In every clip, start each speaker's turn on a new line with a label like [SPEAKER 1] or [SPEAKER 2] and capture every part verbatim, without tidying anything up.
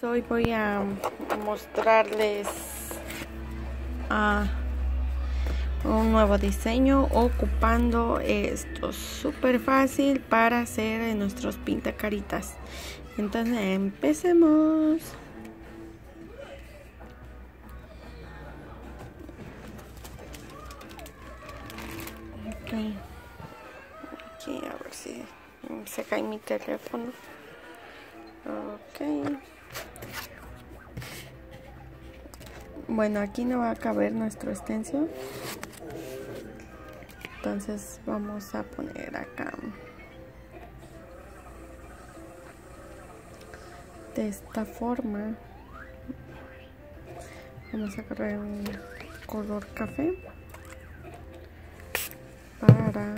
[SPEAKER 1] Hoy voy a mostrarles uh, un nuevo diseño ocupando esto súper fácil para hacer nuestros pintacaritas. Entonces empecemos. Okay. Aquí a ver si se cae mi teléfono. Ok. Bueno, aquí no va a caber nuestro stencil, entonces vamos a poner acá de esta forma. Vamos a agarrar un color café para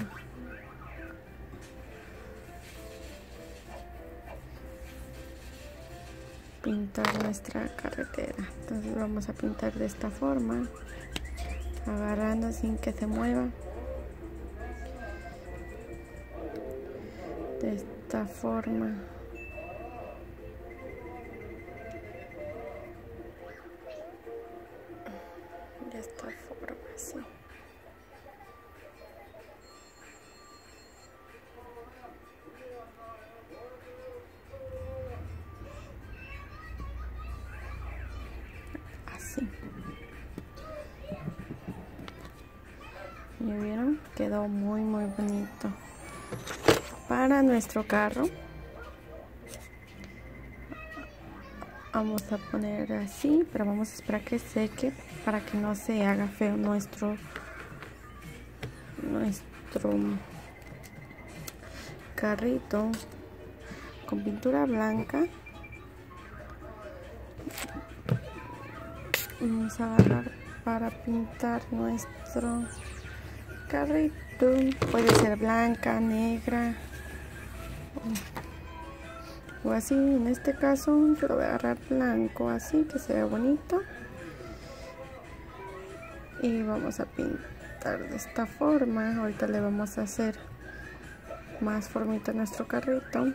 [SPEAKER 1] pintar nuestra carretera. Entonces vamos a pintar de esta forma, agarrando sin que se mueva, de esta forma. De esta forma, así. Así. ¿Ya vieron? Quedó muy muy bonito. Para nuestro carro vamos a poner así, pero vamos a esperar que seque para que no se haga feo nuestro nuestro carrito con pintura blanca. Vamos a agarrar para pintar nuestro carrito. Puede ser blanca, negra o así. En este caso yo lo voy a agarrar blanco, así que se vea bonito. Y vamos a pintar de esta forma. Ahorita le vamos a hacer más formita a nuestro carrito.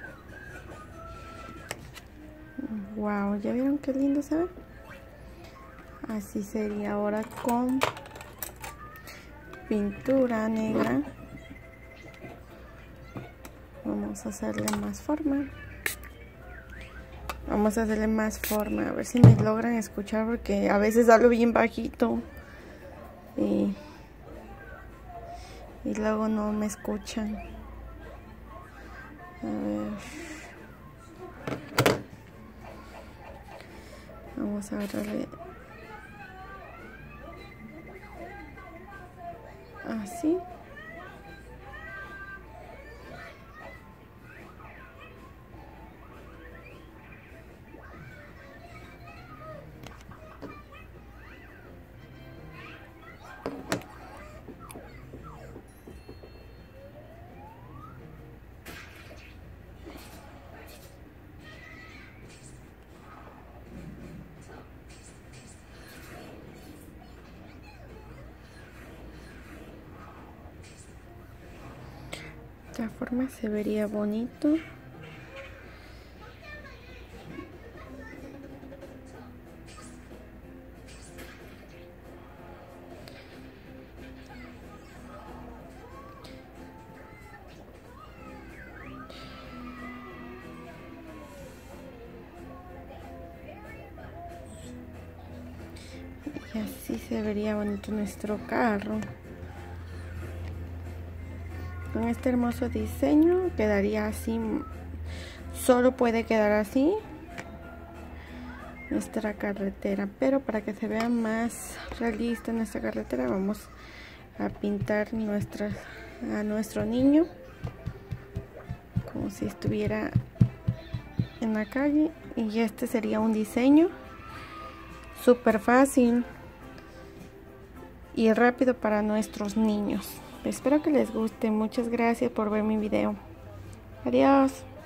[SPEAKER 1] Wow, ¿ya vieron qué lindo se ve? Así sería ahora con pintura negra. Vamos a hacerle más forma. Vamos a hacerle más forma. A ver si me logran escuchar, porque a veces hablo bien bajito y, y luego no me escuchan. A ver. Vamos a agarrarle así. De esta forma se vería bonito. Y así se vería bonito nuestro carro. Con este hermoso diseño quedaría así. Solo puede quedar así nuestra carretera, pero para que se vea más realista nuestra carretera, vamos a pintar nuestra, a nuestro niño como si estuviera en la calle. Y este sería un diseño súper fácil y rápido para nuestros niños. Espero que les guste. Muchas gracias por ver mi video. Adiós.